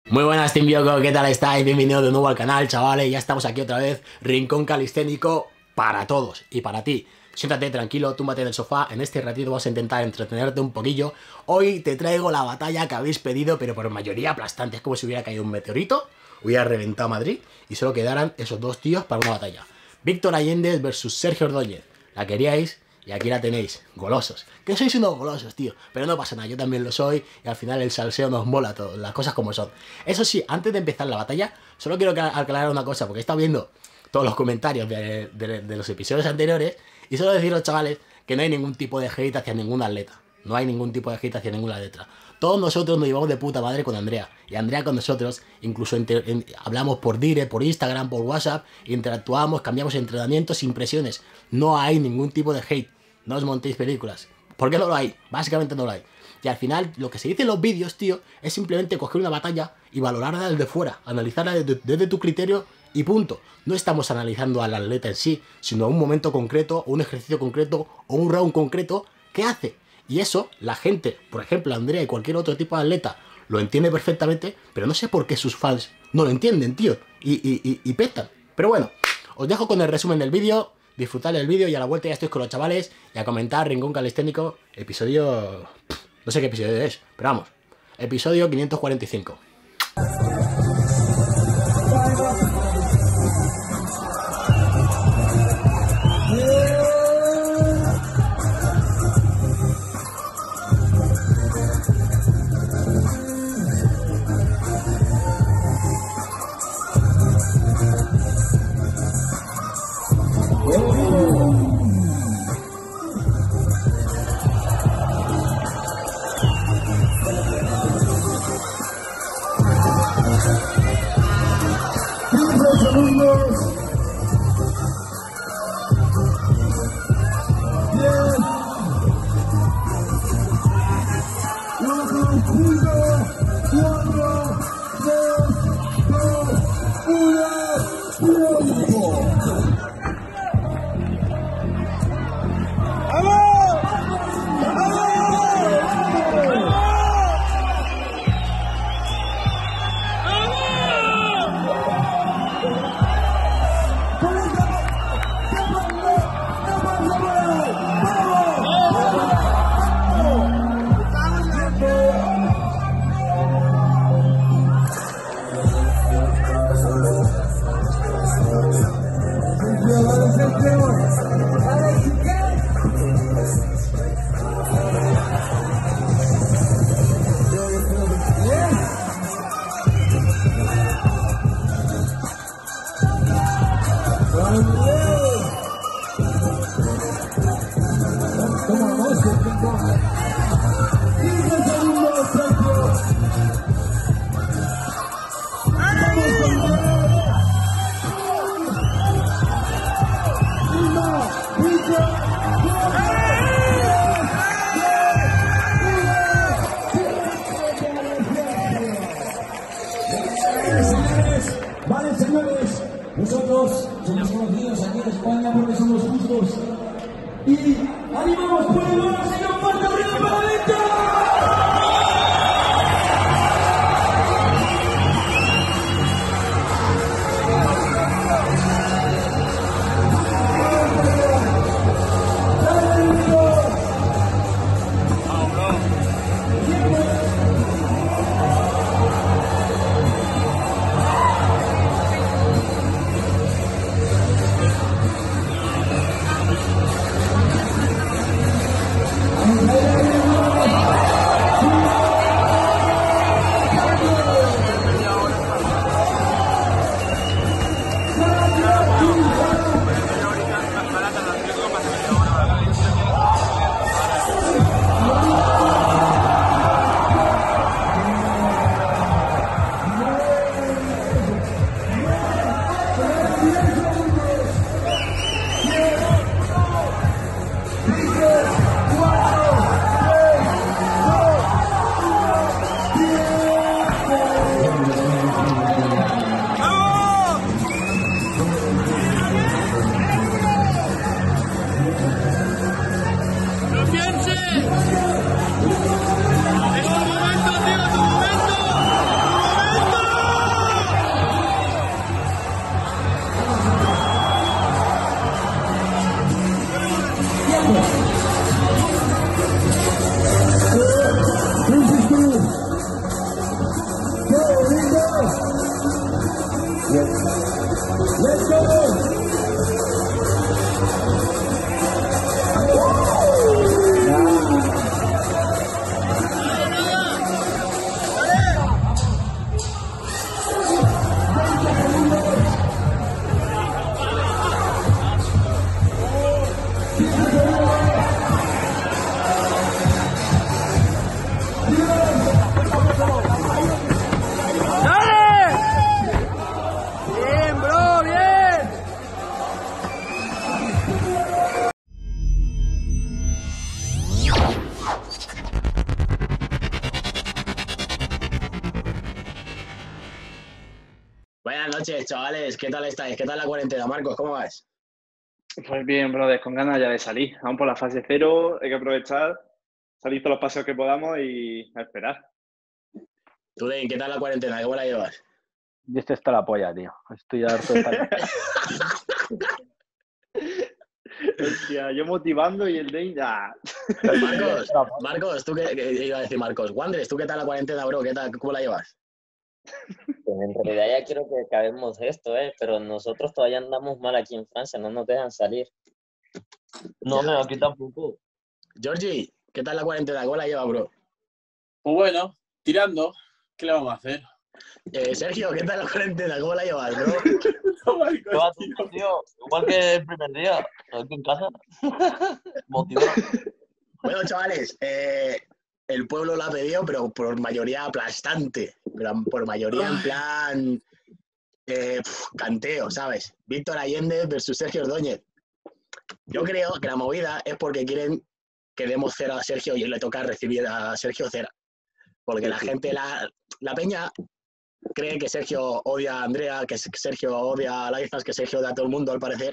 Muy buenas, Team Bioko, ¿qué tal estáis? Bienvenidos de nuevo al canal, chavales. Ya estamos aquí otra vez. Rincón calisténico para todos y para ti. Siéntate tranquilo, túmbate en el sofá. En este ratito vas a intentar entretenerte un poquillo. Hoy te traigo la batalla que habéis pedido, pero por mayoría aplastante. Es como si hubiera caído un meteorito, hubiera reventado Madrid y solo quedaran esos dos tíos para una batalla. Víctor Allende versus Sergio Ordóñez. La queríais y aquí la tenéis. Golosos. Que sois unos golosos, tío. Pero no pasa nada, yo también lo soy y al final el salseo nos mola todo, las cosas como son. Eso sí, antes de empezar la batalla, solo quiero aclarar una cosa, porque he estado viendo todos los comentarios de los episodios anteriores y solo deciros, chavales, que no hay ningún tipo de hate hacia ningún atleta. No hay ningún tipo de hate hacia ninguna letra. Todos nosotros nos llevamos de puta madre con Andrea. Y Andrea con nosotros, incluso hablamos por dire, por Instagram, por WhatsApp, interactuamos, cambiamos entrenamientos, impresiones. No hay ningún tipo de hate. No os montéis películas. ¿Por qué no lo hay? Básicamente no lo hay. Y al final, lo que se dice en los vídeos, tío, es simplemente coger una batalla y valorarla desde fuera. Analizarla desde tu criterio y punto. No estamos analizando al atleta en sí, sino a un momento concreto, o un ejercicio concreto, o un round concreto que hace. Y eso, la gente, por ejemplo, Andrea y cualquier otro tipo de atleta, lo entiende perfectamente, pero no sé por qué sus fans no lo entienden, tío, y petan. Pero bueno, os dejo con el resumen del vídeo, disfrutad del vídeo y a la vuelta ya estoy con los chavales y a comentar Rincón Calisténico, episodio... no sé qué episodio es, pero vamos, episodio 545. Vale, señores, nosotros somos conocidos aquí en España porque somos justos y animamos por el oro, señor Fuerte Ruido para Víctor. ¡Vamos! Let's go. Buenas noches, chavales. ¿Qué tal estáis? ¿Qué tal la cuarentena, Marcos? ¿Cómo vas? Pues bien, brother, con ganas ya de salir. Vamos por la fase cero, hay que aprovechar, salir todos los paseos que podamos y a esperar. Tú, Dane, ¿qué tal la cuarentena? ¿Cómo la llevas? Y este está la polla, tío. Estoy harto de estar. Hostia, yo motivando y el Dane ya. Marcos, tú qué iba a decir Marcos. Wandres, ¿tú qué tal la cuarentena, bro? ¿Qué tal? ¿Cómo la llevas? Pues en realidad ya quiero que acabemos esto, pero nosotros todavía andamos mal aquí en Francia, no nos dejan salir. No, no, aquí tampoco. Georgie, ¿qué tal la cuarentena? ¿Cómo la llevas, bro? Pues bueno, tirando. ¿Qué le vamos a hacer? Sergio, ¿qué tal la cuarentena? ¿Cómo la llevas, bro? No, Marcos, ¿Qué va, tío. tío? Igual que el primer día, aquí en casa. Motivado. Bueno, chavales, el pueblo lo ha pedido, pero por mayoría aplastante. Pero por mayoría en plan canteo, ¿sabes? Víctor Allende versus Sergio Ordóñez. Yo creo que la movida es porque quieren que demos cero a Sergio y le toca recibir a Sergio cero. Porque la gente, la peña, cree que Sergio odia a Andrea, que Sergio odia a Laizas, que Sergio odia a todo el mundo, al parecer.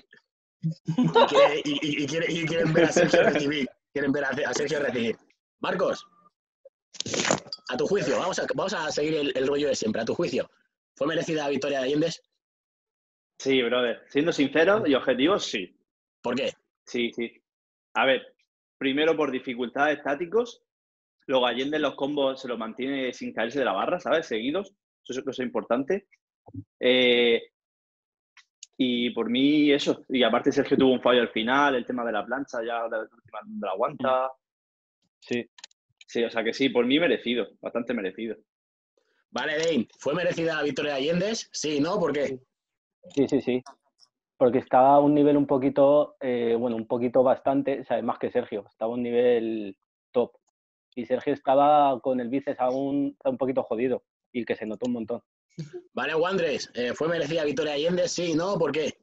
Y quieren ver a Sergio recibir. Quieren ver a Sergio recibir. Marcos, a tu juicio, vamos a seguir el rollo de siempre. A tu juicio, ¿fue merecida la victoria de Allende? Sí, brother, siendo sinceros y objetivos, sí. ¿Por qué? Sí. A ver, primero por dificultades tácticos, luego Allende en los combos se lo mantiene sin caerse de la barra, ¿sabes? Seguidos, eso es importante. Y por mí eso, y aparte Sergio tuvo un fallo al final, el tema de la plancha ya de la aguanta. Sí. Sí, o sea que sí, por mí merecido, bastante merecido. Vale, Dane, ¿fue merecida la victoria de Allende? Sí, ¿no? ¿Por qué? Sí. Porque estaba a un nivel un poquito, un poquito bastante, o sea, más que Sergio. Estaba a un nivel top. Y Sergio estaba con el bíceps aún un poquito jodido y que se notó un montón. Vale, Wandres, ¿fue merecida la victoria de Allende? Sí, ¿no? ¿Por qué?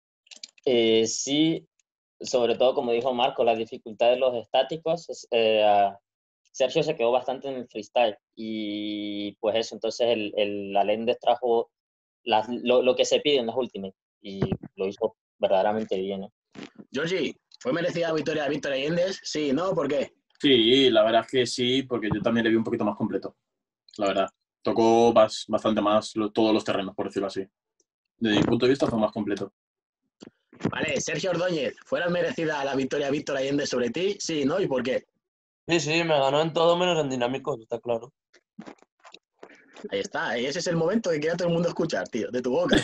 Sí, sobre todo, como dijo Marco, la dificultad de los estáticos. Sergio se quedó bastante en el freestyle y pues eso, entonces el Allende trajo lo que se pide en las últimas y lo hizo verdaderamente bien. Georgie, ¿fue merecida la victoria de Víctor Allende? Sí, ¿no? ¿Por qué? Sí, la verdad es que sí, porque yo también le vi un poquito más completo. La verdad. Tocó bastante más todos los terrenos, por decirlo así. Desde mi punto de vista fue más completo. Vale, Sergio Ordóñez, ¿fuera merecida la victoria de Víctor Allende sobre ti? Sí, ¿no? ¿Y por qué? Sí, me ganó en todo menos en dinámicos, está claro. Ahí está, y ese es el momento que quiera todo el mundo escuchar, tío, de tu boca.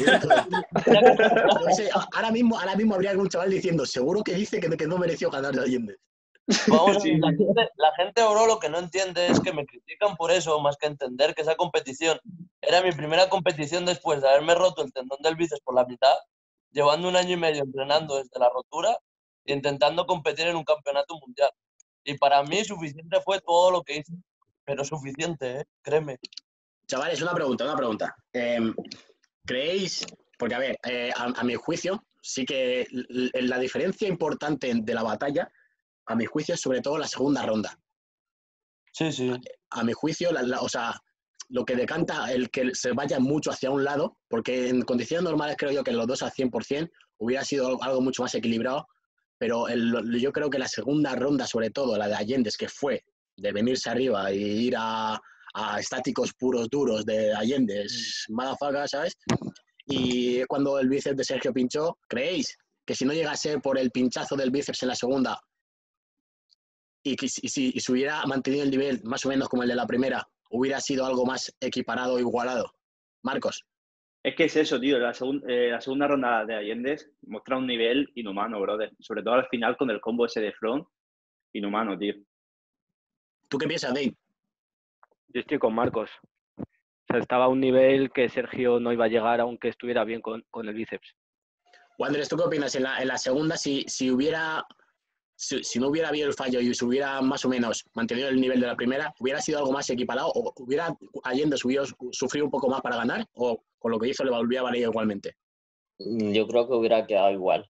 Ahora mismo habría algún chaval diciendo, seguro que dice que no mereció ganar de Allende. Vamos, Sí. la gente, bro, lo que no entiende es que me critican por eso, más que entender que esa competición era mi primera competición después de haberme roto el tendón del bíceps por la mitad, llevando 1 año y medio entrenando desde la rotura e intentando competir en un campeonato mundial. Y para mí suficiente fue todo lo que hice, pero suficiente, créeme. Chavales, una pregunta. ¿Creéis? Porque, a ver, a mi juicio, sí que la diferencia importante de la batalla, a mi juicio, es sobre todo la segunda ronda. Sí. A mi juicio, o sea, lo que decanta el que se vaya mucho hacia un lado, porque en condiciones normales creo yo que los dos al 100% hubiera sido algo mucho más equilibrado, pero yo creo que la segunda ronda, sobre todo la de Allende, que fue de venirse arriba e ir a estáticos puros duros de Allende, motherfucker, ¿sabes? Y cuando el bíceps de Sergio pinchó, ¿creéis que si no llegase por el pinchazo del bíceps en la segunda y si se hubiera mantenido el nivel más o menos como el de la primera, hubiera sido algo más equiparado o igualado? Marcos. Es que es eso, tío. La segunda ronda de Allende muestra un nivel inhumano, brother. Sobre todo al final con el combo ese de front. Inhumano, tío. ¿Tú qué piensas, Dave? Yo estoy con Marcos. O sea, estaba a un nivel que Sergio no iba a llegar aunque estuviera bien con el bíceps. Andrés, ¿tú qué opinas? En la segunda, si no hubiera habido el fallo y se hubiera más o menos mantenido el nivel de la primera, ¿hubiera sido algo más equiparado o hubiera Allende sufrido un poco más para ganar o con lo que hizo le volvía a valer igualmente? Yo creo que hubiera quedado igual.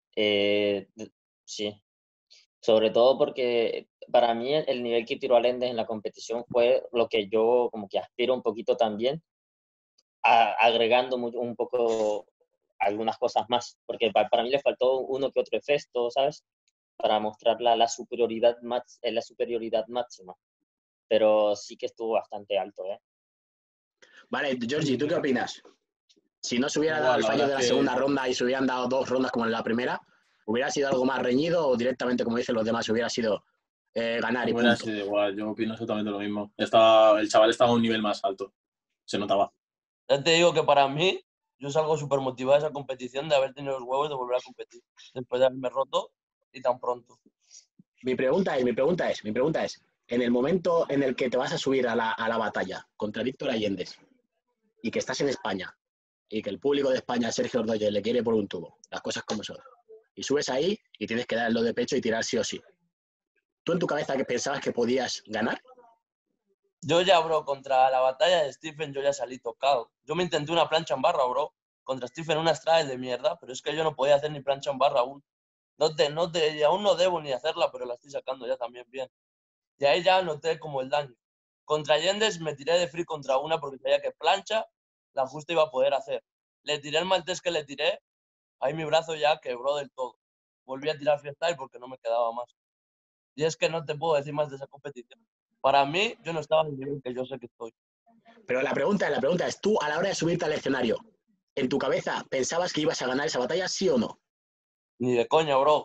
Sí. Sobre todo porque para mí el nivel que tiró Allende en la competición fue lo que yo como que aspiro un poquito también, agregando un poco algunas cosas más, porque para mí le faltó uno que otro efecto, ¿sabes? Para mostrar la superioridad máxima. Pero sí que estuvo bastante alto, ¿eh? Vale, Georgie, ¿tú qué opinas? Si no se hubiera dado Igual, el la fallo de verdad la es que segunda ronda y se hubieran dado 2 rondas como en la primera, ¿hubiera sido algo más reñido o directamente, como dicen los demás, hubiera sido ganar y hubiera punto? sido igual, yo opino exactamente lo mismo. El chaval estaba a un nivel más alto, se notaba. Ya te digo que para mí, yo salgo súper motivado de esa competición de haber tenido los huevos de volver a competir después de haberme roto y tan pronto. Mi pregunta es, en el momento en el que te vas a subir a la batalla contra Víctor Allende y que estás en España y que el público de España, Sergio Ordóñez, le quiere por un tubo, las cosas como son, y subes ahí y tienes que darlo de pecho y tirar sí o sí. ¿Tú en tu cabeza que pensabas que podías ganar? Yo ya, bro, contra la batalla de Stephen yo ya salí tocado. Yo me intenté una plancha en barra, bro. Contra Stephen una stride de mierda, pero es que yo no podía hacer ni plancha en barra aún. Y aún no debo ni hacerla, pero la estoy sacando ya también bien. Y ahí ya noté como el daño. Contra Allendes me tiré de free contra una porque sabía que plancha la justa iba a poder hacer. Le tiré el maltés que le tiré, ahí mi brazo ya quebró del todo. Volví a tirar freestyle porque no me quedaba más. Y es que no te puedo decir más de esa competición. Para mí, yo no estaba en el nivel que yo sé que estoy. Pero la pregunta es, tú a la hora de subirte al escenario, ¿en tu cabeza pensabas que ibas a ganar esa batalla, sí o no? Ni de coña, bro.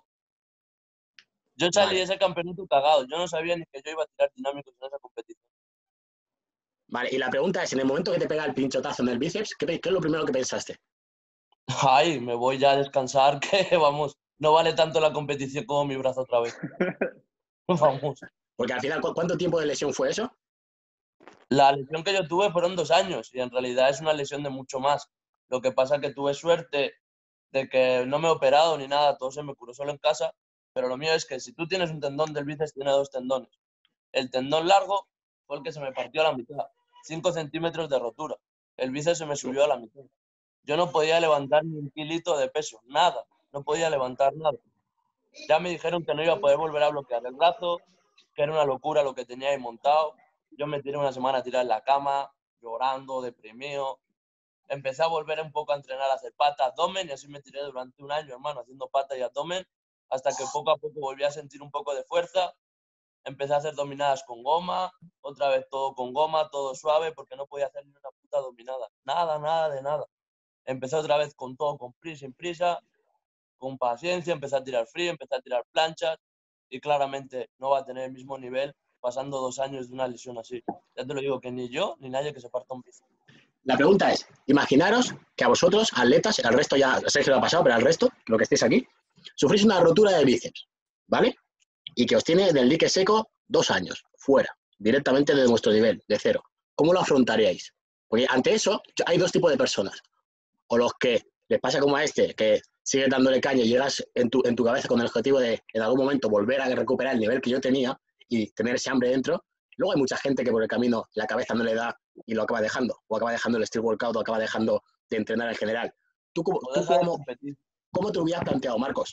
Yo salí de Vale, ese campeonato cagado. Yo no sabía ni que yo iba a tirar dinámicos en esa competición. vale. Y la pregunta es, en el momento que te pega el pinchotazo en el bíceps, ¿qué es lo primero que pensaste? Ay, me voy ya a descansar, que vamos, no vale tanto la competición como mi brazo otra vez. Vamos. Porque al final, ¿cuánto tiempo de lesión fue eso? La lesión que yo tuve fueron 2 años y en realidad es una lesión de mucho más. Lo que pasa es que tuve suerte de que no me he operado ni nada, todo se me curó solo en casa, pero lo mío es que si tú tienes un tendón del bíceps, tienes 2 tendones. El tendón largo fue el que se me partió a la mitad, 5 centímetros de rotura. El bíceps se me subió a la mitad. Yo no podía levantar ni un kilito de peso, nada, no podía levantar nada. Ya me dijeron que no iba a poder volver a bloquear el brazo, que era una locura lo que tenía ahí montado. Yo me tiré una semana a tirar en la cama, llorando, deprimido. Empecé a volver un poco a entrenar, a hacer pata, abdomen, y así me tiré durante un año, hermano, haciendo pata y abdomen, hasta que poco a poco volví a sentir un poco de fuerza. Empecé a hacer dominadas con goma, otra vez todo con goma, todo suave, porque no podía hacer ni una puta dominada. Nada, nada de nada. Empecé otra vez con todo, con prisa, sin prisa, con paciencia, empecé a tirar frío, empecé a tirar planchas, y claramente no va a tener el mismo nivel pasando 2 años de una lesión así. Ya te lo digo, que ni yo ni nadie que se parta un bici. La pregunta es, imaginaros que a vosotros, atletas, al resto ya, Sergio lo ha pasado, pero al resto, lo que estéis aquí, sufrís una rotura de bíceps, ¿vale? Y que os tiene del dique seco 2 años, fuera, directamente de vuestro nivel, de cero. ¿Cómo lo afrontaríais? Porque ante eso hay 2 tipos de personas. O los que les pasa como a este, que sigues dándole caña y llegas en tu cabeza con el objetivo de en algún momento volver a recuperar el nivel que yo tenía y tener ese hambre dentro. Luego hay mucha gente que por el camino la cabeza no le da y lo acaba dejando, o acaba dejando el street workout, o acaba dejando de entrenar en general. ¿Tú Deja de competir. cómo te hubieras planteado, Marcos?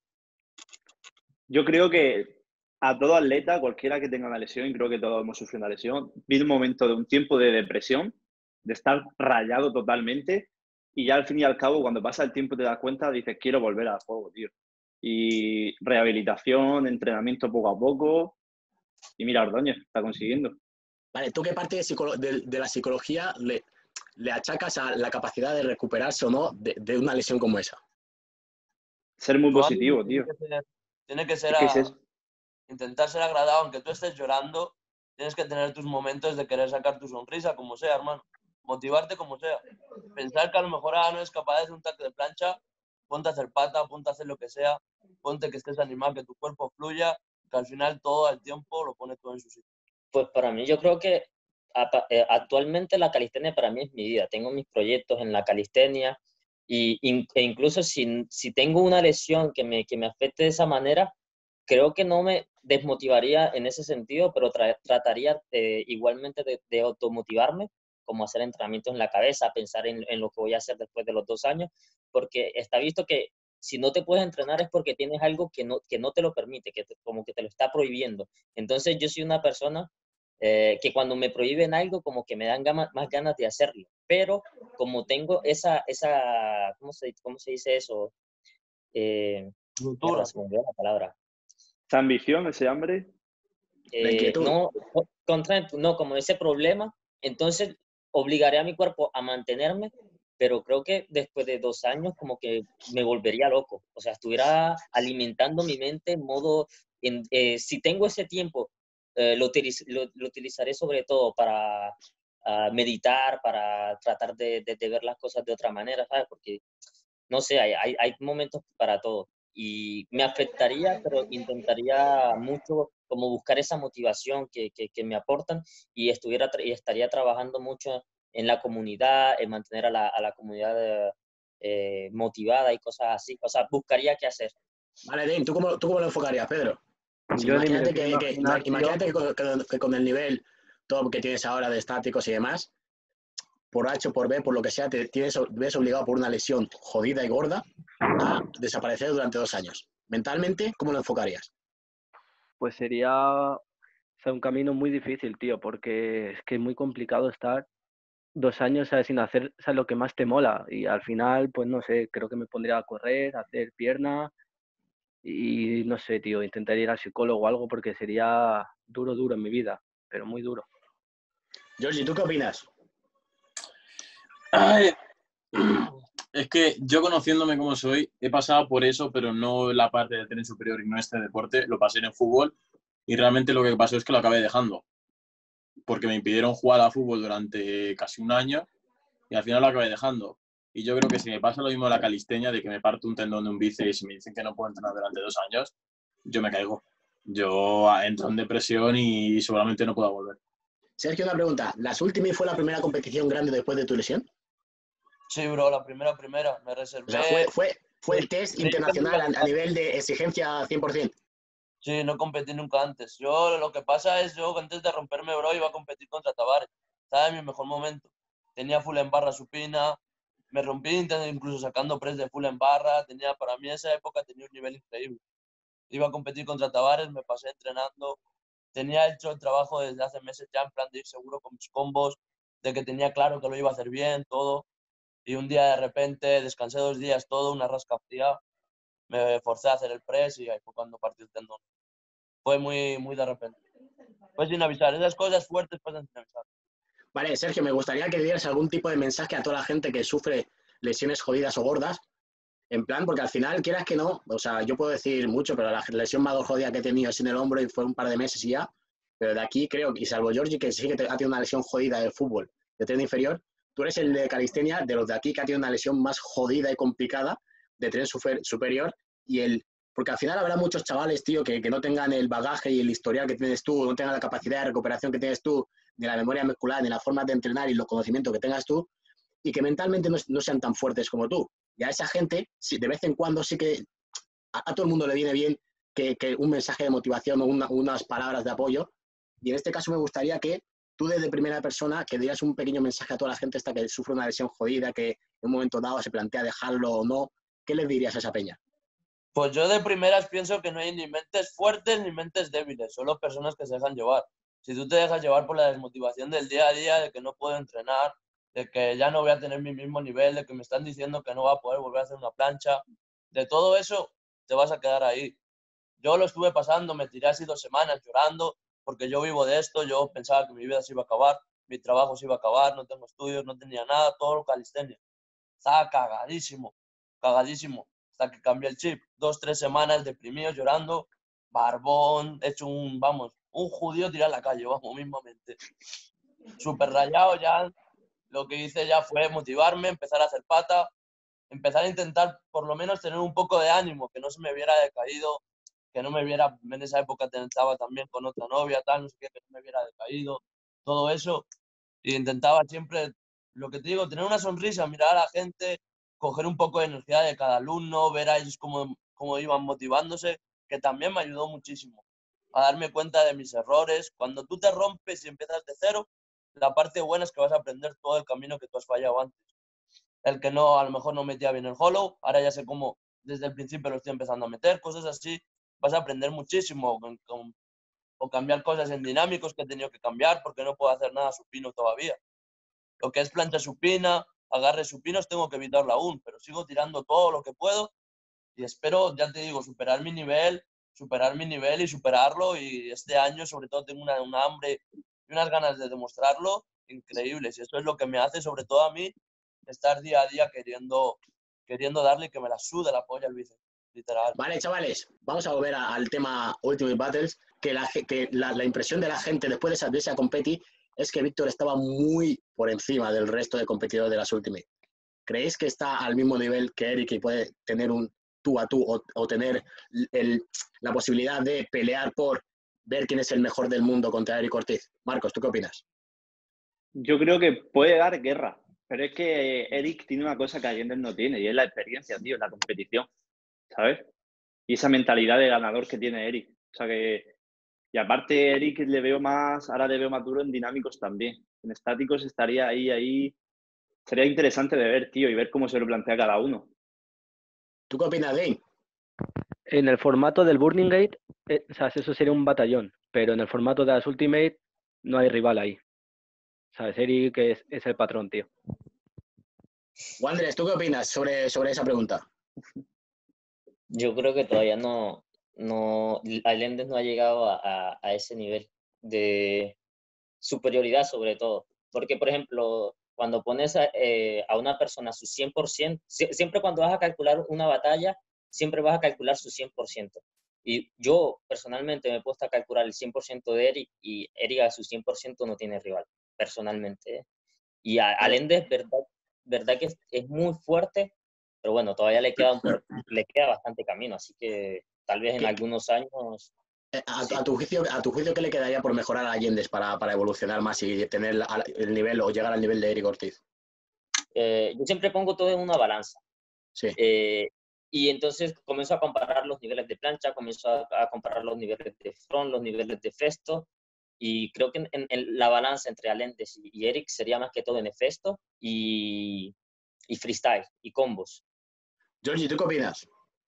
Yo creo que a todo atleta, cualquiera que tenga una lesión, y creo que todos hemos sufrido una lesión, viene un momento de un tiempo de depresión, de estar rayado totalmente, y ya al fin y al cabo, cuando pasa el tiempo te das cuenta, dices, quiero volver al juego, tío. Y rehabilitación, entrenamiento poco a poco, y mira, Ordóñez está consiguiendo. Vale, ¿tú qué parte de la psicología le achacas a la capacidad de recuperarse o no de una lesión como esa? Ser muy Tu ánimo positivo, tío. tiene que ser Es que es eso. intentar ser agradable, aunque tú estés llorando, tienes que tener tus momentos de querer sacar tu sonrisa, como sea, hermano. motivarte como sea. Pensar que a lo mejor no eres capaz de hacer un tackle de plancha, ponte a hacer pata, ponte a hacer lo que sea, ponte que estés animado, que tu cuerpo fluya, que al final todo el tiempo lo pone todo en su sitio. Pues para mí, yo creo que actualmente la calistenia para mí es mi vida. Tengo mis proyectos en la calistenia e incluso si tengo una lesión que me afecte de esa manera, creo que no me desmotivaría en ese sentido, pero trataría igualmente de automotivarme, como hacer entrenamientos en la cabeza, pensar en lo que voy a hacer después de los 2 años, porque está visto que si no te puedes entrenar es porque tienes algo que no te lo permite, como que te lo está prohibiendo. Entonces yo soy una persona que cuando me prohíben algo, como que me dan más ganas de hacerlo. Pero como tengo ¿cómo se dice eso? Mierda, se me olvidó la palabra. Esa ambición, ese hambre. La inquietud. No, como ese problema, entonces obligaré a mi cuerpo a mantenerme, pero creo que después de 2 años como que me volvería loco. O sea, estuviera alimentando mi mente en modo, si tengo ese tiempo, lo utilizaré sobre todo para meditar, para tratar de ver las cosas de otra manera, ¿sabes? Porque, no sé, hay momentos para todo. Y me afectaría, pero intentaría mucho como buscar esa motivación que me aportan y estaría trabajando mucho en la comunidad, en mantener a la comunidad motivada y cosas así. O sea, buscaría qué hacer. Vale, Dean, ¿tú cómo lo enfocarías, Pedro? Sí, Yo ni me lo imagínate quiero imaginar, tío. imagínate que con el nivel todo que tienes ahora de estáticos y demás, por H o por B, por lo que sea, ves obligado por una lesión jodida y gorda a desaparecer durante 2 años. Mentalmente, ¿cómo lo enfocarías? Pues sería, o sea, un camino muy difícil, tío, porque es que es muy complicado estar 2 años, ¿sabes? Sin hacer, ¿sabes? Lo que más te mola. Y al final, pues no sé, creo que me pondría a correr, a hacer pierna y no sé, tío, intentaría ir al psicólogo o algo porque sería duro en mi vida, pero muy duro. Georgie, ¿tú qué opinas? Ay, es que yo conociéndome como soy, he pasado por eso, pero no la parte de tren superior y no este deporte, lo pasé en el fútbol y realmente lo que pasó es que lo acabé dejando, porque me impidieron jugar a fútbol durante casi un año y al final lo acabé dejando. Y yo creo que si me pasa lo mismo en la calistenia, de que me parto un tendón de un bíceps y me dicen que no puedo entrenar durante 2 años, yo me caigo. Yo entro en depresión y seguramente no pueda volver. Sergio, una pregunta. ¿Las Ultimate fue la primera competición grande después de tu lesión? Sí, bro, la primera, me O reservé. sea, fue el test internacional a nivel de exigencia 100%. Sí, no competí nunca antes. Yo, lo que pasa es, yo antes de romperme, bro, iba a competir contra Tavares. Estaba en mi mejor momento. Tenía full en barra supina, me rompí incluso sacando press de full en barra. Para mí, en esa época tenía un nivel increíble. Iba a competir contra Tavares, me pasé entrenando. Tenía hecho el trabajo desde hace meses ya, en plan de ir seguro con mis combos, de que tenía claro que lo iba a hacer bien, todo. Y un día de repente, descansé 2 días todo, una rasca fría, me forcé a hacer el press y ahí fue cuando partí el tendón. Fue muy de repente. Fue sin avisar. Esas cosas fuertes pasan sin avisar. Vale, Sergio, me gustaría que dieras algún tipo de mensaje a toda la gente que sufre lesiones jodidas o gordas. En plan, porque al final, quieras que no, o sea, yo puedo decir mucho, pero la lesión más jodida que he tenido es en el hombro y fue un par de meses y ya. Pero de aquí creo, y salvo Georgie, que sí que ha tenido una lesión jodida del fútbol, de tren inferior, tú eres el de calistenia de los de aquí que ha tenido una lesión más jodida y complicada de tren superior porque al final habrá muchos chavales, tío, que no tengan el bagaje y el historial que tienes tú, no tengan la capacidad de recuperación que tienes tú, ni la memoria muscular, ni la forma de entrenar y los conocimientos que tengas tú, y que mentalmente no sean tan fuertes como tú. Y a esa gente, de vez en cuando sí que a todo el mundo le viene bien que un mensaje de motivación o unas palabras de apoyo. Y en este caso me gustaría que tú desde primera persona que dieras un pequeño mensaje a toda la gente esta que sufre una lesión jodida, que en un momento dado se plantea dejarlo o no. ¿Qué les dirías a esa peña? Pues yo de primeras pienso que no hay ni mentes fuertes ni mentes débiles, solo personas que se dejan llevar. Si tú te dejas llevar por la desmotivación del día a día, de que no puedo entrenar, de que ya no voy a tener mi mismo nivel, de que me están diciendo que no voy a poder volver a hacer una plancha, de todo eso te vas a quedar ahí. Yo lo estuve pasando, me tiré así 2 semanas llorando, porque yo vivo de esto, yo pensaba que mi vida se iba a acabar, mi trabajo se iba a acabar, no tengo estudios, no tenía nada, todo calistenia. Estaba cagadísimo, hasta que cambié el chip. 2, 3 semanas deprimido, llorando, barbón, hecho un judío tirado a la calle, mismamente. Súper rayado ya, lo que hice ya fue motivarme, empezar a hacer pata, empezar a intentar por lo menos tener un poco de ánimo, que no se me viera decaído, que no me viera, en esa época estaba también con otra novia, tal, no sé qué, que no me viera decaído, todo eso. Y intentaba siempre, lo que te digo, tener una sonrisa, mirar a la gente, coger un poco de energía de cada alumno, ver a ellos cómo iban motivándose, que también me ayudó muchísimo a darme cuenta de mis errores. Cuando tú te rompes y empiezas de cero, la parte buena es que vas a aprender todo el camino que tú has fallado antes. El que no, a lo mejor no metía bien el hollow, ahora ya sé cómo desde el principio lo estoy empezando a meter, cosas así, vas a aprender muchísimo o cambiar cosas en dinámicos que he tenido que cambiar porque no puedo hacer nada supino todavía. Lo que es plancha supina, agarre supinos, tengo que evitarlo aún, pero sigo tirando todo lo que puedo y espero, ya te digo, superar mi nivel y superarlo, y este año sobre todo tengo una hambre y unas ganas de demostrarlo increíbles, y eso es lo que me hace sobre todo a mí estar día a día queriendo darle y que me la sude la polla el bíceps, literal. Vale, chavales, vamos a volver al tema Ultimate Battles, que la impresión de la gente después de esa competi es que Víctor estaba muy por encima del resto de competidores de las Ultimate. ¿Creéis que está al mismo nivel que Eric y puede tener un tú a tú o tener la posibilidad de pelear por ver quién es el mejor del mundo contra Eric Ortiz? Marcos, ¿tú qué opinas? Yo creo que puede dar guerra, pero es que Eric tiene una cosa que Allende no tiene, y es la experiencia, tío, la competición, ¿sabes? Y esa mentalidad de ganador que tiene Eric. O sea que... Y aparte, Eric ahora le veo más duro en dinámicos también. En estáticos estaría ahí. Sería interesante de ver, tío, y ver cómo se lo plantea cada uno. ¿Tú qué opinas, Dane? En el formato del Burning Gate, o sea, eso sería un batallón, pero en el formato de las Ultimate no hay rival ahí. O sea, Eric es el patrón, tío. Wanders, ¿tú qué opinas sobre esa pregunta? Yo creo que todavía Allende no ha llegado a ese nivel de superioridad, sobre todo. Porque, por ejemplo, cuando pones a una persona su 100%, siempre cuando vas a calcular una batalla, siempre vas a calcular su 100%. Y yo, personalmente, me he puesto a calcular el 100% de Eric, y Eric a su 100% no tiene rival, personalmente. Y Allende es verdad que es muy fuerte, pero bueno, todavía le queda bastante camino, así que tal vez en algunos años... Sí. ¿A tu juicio, qué le quedaría por mejorar a Allende para evolucionar más y tener el nivel o llegar al nivel de Eric Ortiz? Yo siempre pongo todo en una balanza. Sí. Y entonces comienzo a comparar los niveles de plancha, comienzo a comparar los niveles de front, los niveles de festo, y creo que en la balanza entre Allende y Eric sería más que todo en festo y freestyle y combos. Georgie, ¿tú qué opinas?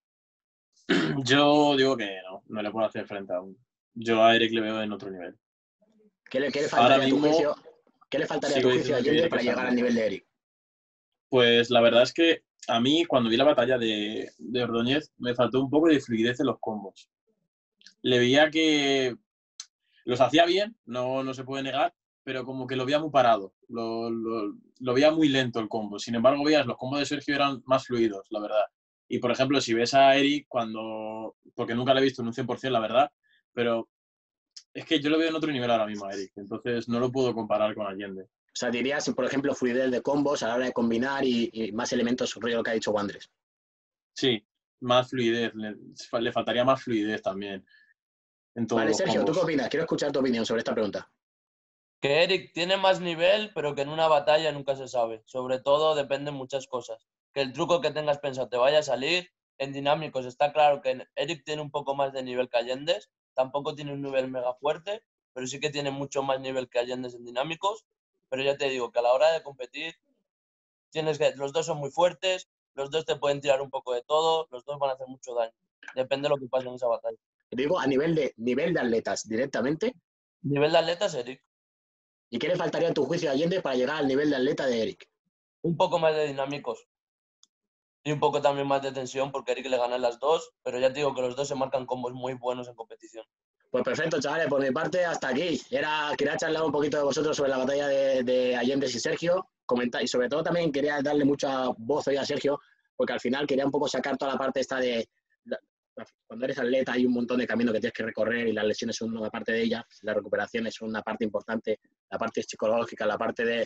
Yo digo que no le puedo hacer frente aún. Yo a Eric le veo en otro nivel. ¿Qué le faltaría a tu juicio a Allende para llegar al nivel de Eric? Pues la verdad es que a mí, cuando vi la batalla de Ordóñez, me faltó un poco de fluidez en los combos. Le veía que los hacía bien, no se puede negar, pero como que lo veía muy parado. Lo veía muy lento el combo. Sin embargo, veías los combos de Sergio eran más fluidos, la verdad. Y, por ejemplo, si ves a Eric porque nunca le he visto en un 100%, la verdad, pero es que yo lo veo en otro nivel ahora mismo a Eric, entonces no lo puedo comparar con Allende. O sea, dirías, por ejemplo, fluidez de combos a la hora de combinar y más elementos, rollo lo que ha dicho Wanders. Sí, más fluidez. Le faltaría más fluidez también en todos los Sergio, combos. ¿tú qué opinas? Quiero escuchar tu opinión sobre esta pregunta. Que Eric tiene más nivel, pero que en una batalla nunca se sabe. Sobre todo dependen muchas cosas. Que el truco que tengas pensado te vaya a salir. En dinámicos está claro que Eric tiene un poco más de nivel que Allende. Tampoco tiene un nivel mega fuerte, pero sí que tiene mucho más nivel que Allende en dinámicos. Pero ya te digo que a la hora de competir, los dos son muy fuertes, los dos te pueden tirar un poco de todo, los dos van a hacer mucho daño. Depende de lo que pase en esa batalla. Digo, a nivel de atletas directamente. Nivel de atletas, Eric. ¿Y qué le faltaría en tu juicio a Allende para llegar al nivel de atleta de Eric? Un poco más de dinámicos. Y un poco también más de tensión, porque Eric le gana las dos, pero ya te digo que los dos se marcan combos muy buenos en competición. Pues perfecto, chavales, por mi parte hasta aquí. Quería charlar un poquito de vosotros sobre la batalla de Allende y Sergio, comentar, y sobre todo también quería darle mucha voz hoy a Sergio, porque al final quería un poco sacar toda la parte esta de... Cuando eres atleta hay un montón de camino que tienes que recorrer y las lesiones son una parte de ella, la recuperación es una parte importante, la parte psicológica, la parte de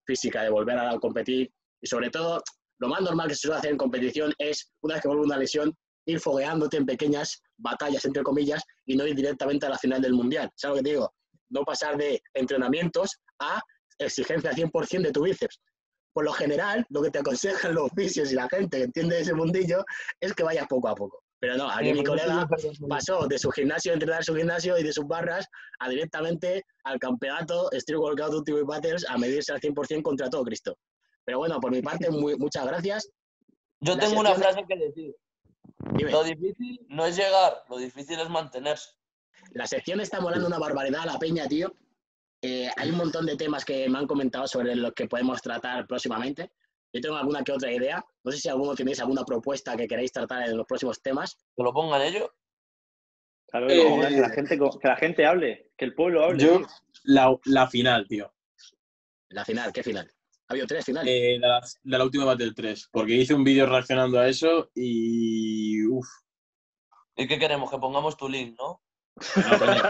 física de volver a competir y sobre todo, lo más normal que se suele hacer en competición es, una vez que vuelve una lesión, ir fogueándote en pequeñas batallas, entre comillas, y no ir directamente a la final del Mundial. ¿Sabes lo que te digo? No pasar de entrenamientos a exigencia 100% de tu bíceps. Por lo general, lo que te aconsejan los fisios y la gente que entiende ese mundillo es que vayas poco a poco. Pero no, aquí mi colega pasó de su gimnasio, entrenar su gimnasio y de sus barras a directamente al campeonato Street Workout Ultimate Battles a medirse al 100% contra todo Cristo. Pero bueno, por mi parte, muchas gracias. Yo tengo una frase que decir. Dime. Lo difícil no es llegar, lo difícil es mantenerse. La sección está molando una barbaridad a la peña, tío. Hay un montón de temas que me han comentado sobre los que podemos tratar próximamente. Yo tengo alguna que otra idea. No sé si alguno tenéis alguna propuesta que queráis tratar en los próximos temas. Que lo pongan ellos. Claro, que la gente hable, que el pueblo hable. Yo, la final, tío. La final, ¿qué final? Ha habido 3 finales. La última Battle 3, porque hice un vídeo reaccionando a eso y... Uf. ¿Y qué queremos? Que pongamos tu link, ¿no? No, coño.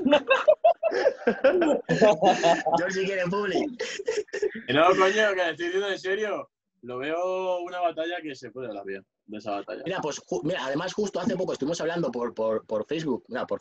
Yo si quiere public. No, coño, que estoy diciendo en serio. Lo veo una batalla que se puede hablar bien de esa batalla. Mira, pues además justo hace poco estuvimos hablando por Facebook,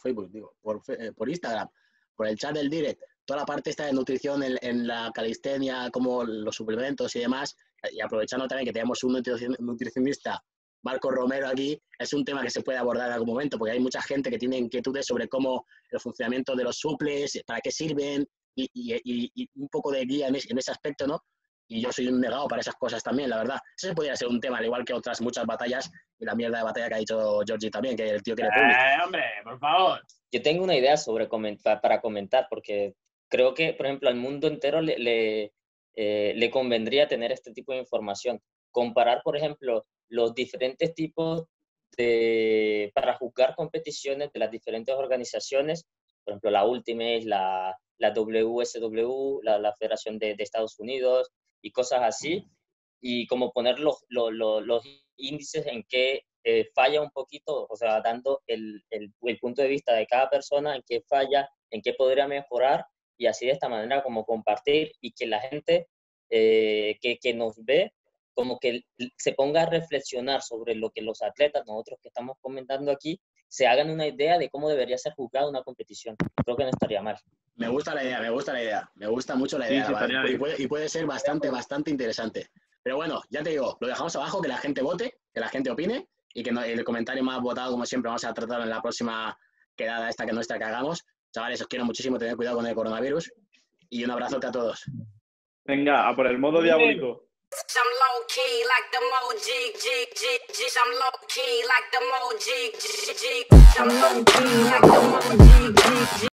por Instagram, por el chat del direct, toda la parte esta de nutrición en la calistenia, como los suplementos y demás, y aprovechando también que tenemos un nutricionista, Marco Romero, aquí, es un tema que se puede abordar en algún momento, porque hay mucha gente que tiene inquietudes sobre cómo el funcionamiento de los suples, para qué sirven, y un poco de guía en ese aspecto, ¿no? Y yo soy un negado para esas cosas también, la verdad. Eso podría ser un tema, al igual que otras muchas batallas, y la mierda de batalla que ha dicho Georgie también, que el tío quiere público. Hombre, por favor. Yo tengo una idea para comentar, porque creo que, por ejemplo, al mundo entero le convendría tener este tipo de información. Comparar, por ejemplo, los diferentes tipos para juzgar competiciones de las diferentes organizaciones, por ejemplo, la Ultimate, la WSW, la Federación de Estados Unidos y cosas así, y como poner los índices en que falla un poquito, o sea, dando el punto de vista de cada persona, en qué falla, en qué podría mejorar, y así de esta manera como compartir y que la gente que nos ve como que se ponga a reflexionar sobre lo que los atletas, nosotros que estamos comentando aquí, se hagan una idea de cómo debería ser juzgada una competición. Creo que no estaría mal. Me gusta la idea, me gusta mucho la idea, Sí, ¿vale? y puede ser bastante interesante. Pero bueno, ya te digo, lo dejamos abajo, que la gente vote, que la gente opine, y que el comentario más votado, como siempre, vamos a tratar en la próxima quedada esta que hagamos. Chavales, os quiero muchísimo, tened cuidado con el coronavirus, y un abrazote a todos. Venga, a por el modo diabólico. I'm low key like the mo I'm low key like the mo I'm low key like the mo